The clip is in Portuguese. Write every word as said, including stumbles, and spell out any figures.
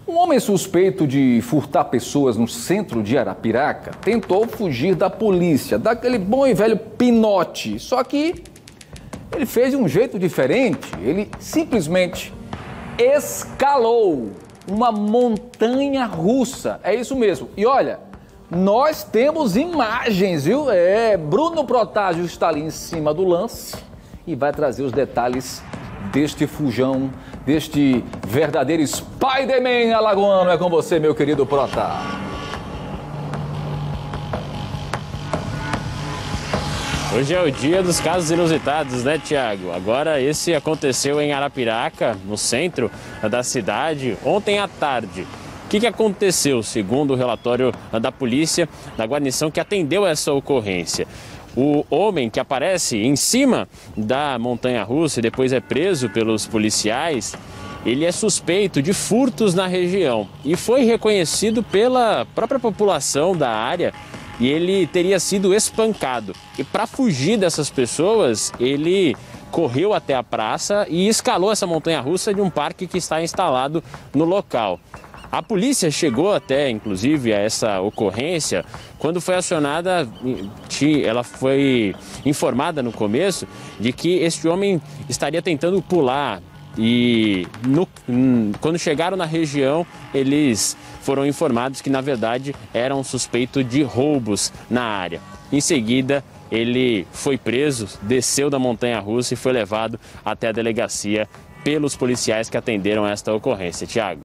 Um homem suspeito de furtar pessoas no centro de Arapiraca tentou fugir da polícia, daquele bom e velho pinote. Só que ele fez de um jeito diferente. Ele simplesmente escalou uma montanha russa. É isso mesmo. E olha, nós temos imagens, viu? É, Bruno Protásio está ali em cima do lance e vai trazer os detalhes deste fujão, deste verdadeiro Spider-Man alagoano. É com você, meu querido Prota. Hoje é o dia dos casos inusitados, né, Tiago? Agora, esse aconteceu em Arapiraca, no centro da cidade, ontem à tarde. O que, que aconteceu, segundo o relatório da polícia, da guarnição que atendeu essa ocorrência? O homem que aparece em cima da montanha-russa e depois é preso pelos policiais, ele é suspeito de furtos na região e foi reconhecido pela própria população da área e ele teria sido espancado. E para fugir dessas pessoas, ele correu até a praça e escalou essa montanha-russa de um parque que está instalado no local. A polícia chegou até, inclusive, a essa ocorrência quando foi acionada, ela foi informada no começo de que este homem estaria tentando pular e no, quando chegaram na região, eles foram informados que, na verdade, era um suspeito de roubos na área. Em seguida, ele foi preso, desceu da montanha-russa e foi levado até a delegacia pelos policiais que atenderam esta ocorrência. Tiago.